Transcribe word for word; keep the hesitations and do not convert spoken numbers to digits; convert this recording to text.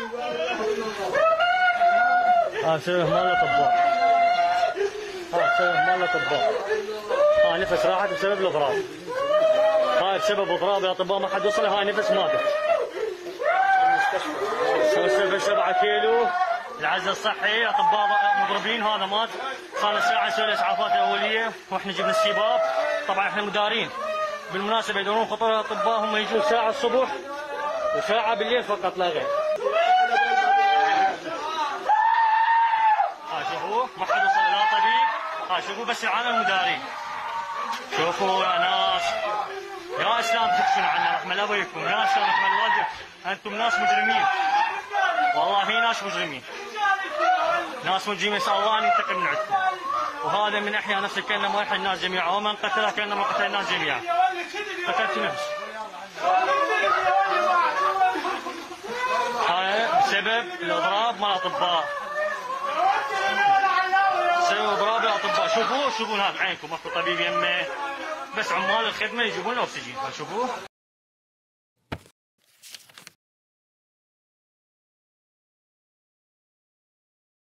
ها سبب مال الاطباء. ها سبب مال الاطباء. ها نفس راحت بسبب الاضراب. هاي بسبب اضراب الاطباء ما حد وصل. هاي نفس ماتت. المستشفى سبعة كيلو العزل الصحي اطباء مضربين. هذا مات. صار له ساعه نسوي الاسعافات الاوليه واحنا جبنا السباب. طبعا احنا مدارين بالمناسبه يدورون خطر الاطباء هم يجون ساعه الصبح وساعه بالليل فقط لا غير. ها شوفوا ما حد وصل لا طبيب. ها شوفوا بس العالم مدارين. شوفوا يا ناس يا اسلام تكفون عنا رحمه الله بيكم. يا اسلام رحمه الله انتم ناس مجرمين. والله ناس مجرمين. ناس مجرمين. نسال الله ان ينتقم من عندكم. وهذا من احيا نفسه كانما ما يحيي الناس جميعا ومن قتله كانما قتل الناس جميعا. قتلت نفس. هذا بسبب الاضراب مال الاطباء. بسبب اضراب الاطباء. شوفوا شوفوا هذا بعينكم اكو طبيب يمه بس عمال الخدمه يجيبون له اكسجين. شوفوا